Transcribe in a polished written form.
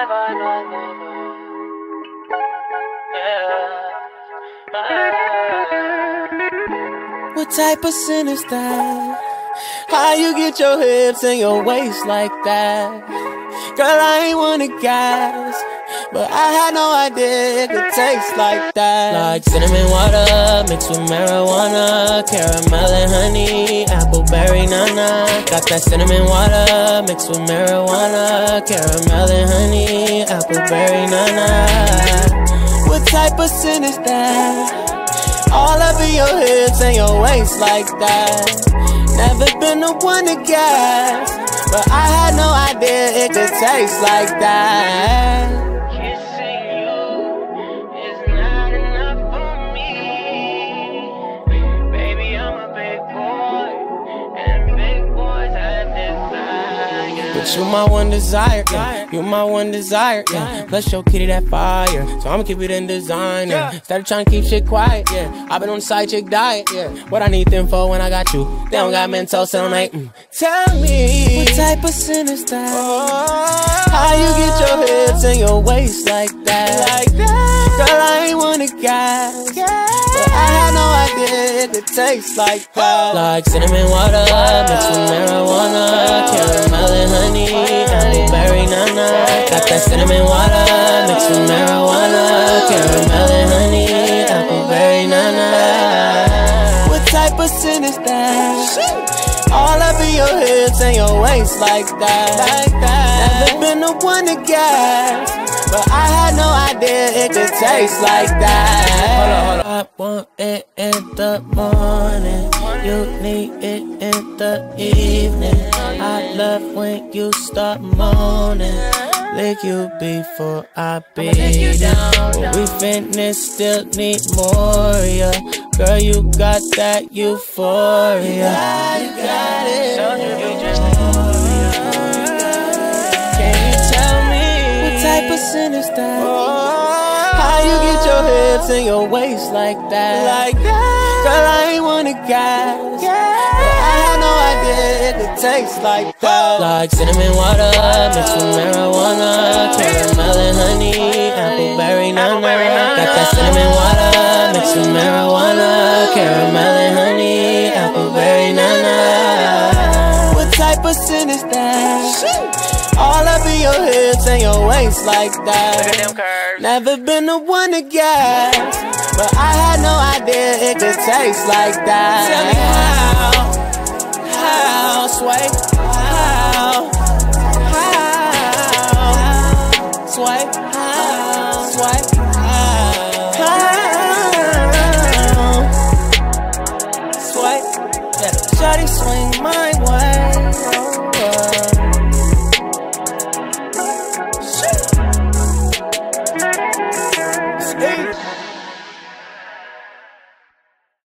What type of sin is that? How you get your hips and your waist like that? Girl, I ain't wanna gas, but I had no idea it could taste like that. Like cinnamon water mixed with marijuana, caramel and honey, appleberry nana. Got that cinnamon water mixed with marijuana, caramel and honey, appleberry nana. What type of sin is that? All up in your hips and your waist like that. Never been the one to gas, but I had no idea it could taste like that. Kissing you is not enough for me. Baby, I'm a big boy, and big boys have desire. But you my one desire, yeah. You my one desire, yeah. Plus your kitty that fire, so I'ma keep it in designer. Started trying to keep shit quiet, yeah. I've been on the side chick diet, yeah. What I need them for when I got you? They don't got mental, so I'm like, Tell me, what type of sin is that? How you get your hips and your waist like that? Girl, I ain't wanna gas, but I had no idea it could taste like that. Like cinnamon water mixed with marijuana, caramel and honey, appleberry nana. Got that cinnamon water mixed with marijuana, caramel and honey, appleberry nana. What type of sin is that? All up in your hips and your waist like that. Never been the one to gas, but I had no idea it could taste like that. I want it in the morning, you need it in the evening. I love when you start moaning, lick you before I beat you down. When we finish, still need more, yeah. Girl, you got that euphoria. You got it. Can you tell me what type of sin is that? How you get your hips and your waist like that? Girl, I ain't wanna gas, but I had no idea it could taste like that. Like cinnamon water mixed with marijuana, caramel and honey, appleberry nana. Got that cinnamon water mixed with marijuana, caramel and honey, appleberry nana. What type of sin is that? All up in your hips and your waist like that. Never been the one to gas, but I had no idea it could taste like that. Tell me how, sway, sway, sway, yeah. Shawty swing